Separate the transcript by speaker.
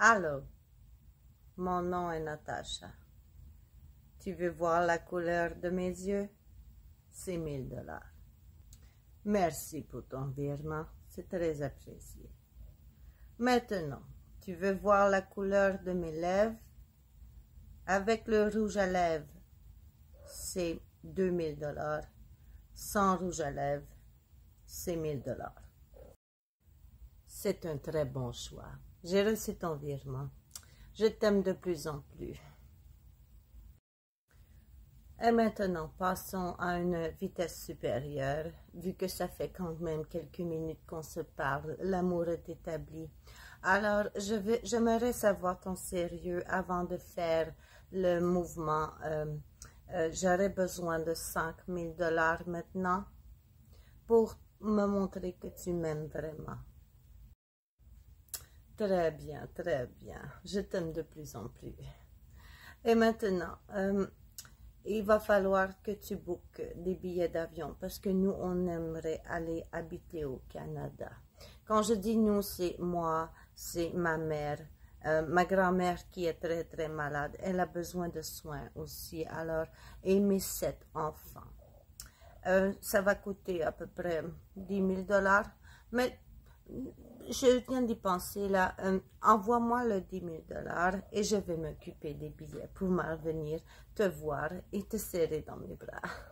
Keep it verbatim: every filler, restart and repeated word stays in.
Speaker 1: Allô, mon nom est Natacha. Tu veux voir la couleur de mes yeux? C'est mille dollars. Merci pour ton virement, c'est très apprécié. Maintenant, tu veux voir la couleur de mes lèvres? Avec le rouge à lèvres, c'est deux mille dollars. Sans rouge à lèvres, c'est mille dollars. C'est un très bon choix. J'ai reçu ton virement. Je t'aime de plus en plus. Et maintenant, passons à une vitesse supérieure. Vu que ça fait quand même quelques minutes qu'on se parle, l'amour est établi. Alors, je vais, j'aimerais savoir ton sérieux avant de faire le mouvement. Euh, euh, J'aurais besoin de cinq mille dollars maintenant pour me montrer que tu m'aimes vraiment. Très bien, très bien. Je t'aime de plus en plus. Et maintenant, euh, il va falloir que tu bookes des billets d'avion parce que nous, on aimerait aller habiter au Canada. Quand je dis nous, c'est moi, c'est ma mère, euh, ma grand-mère qui est très, très malade. Elle a besoin de soins aussi, alors, et mes sept enfants. Euh, ça va coûter à peu près dix mille dollars, mais je viens d'y penser là. Euh, envoie-moi le dix mille dollars et je vais m'occuper des billets pour m'en venir te voir et te serrer dans mes bras.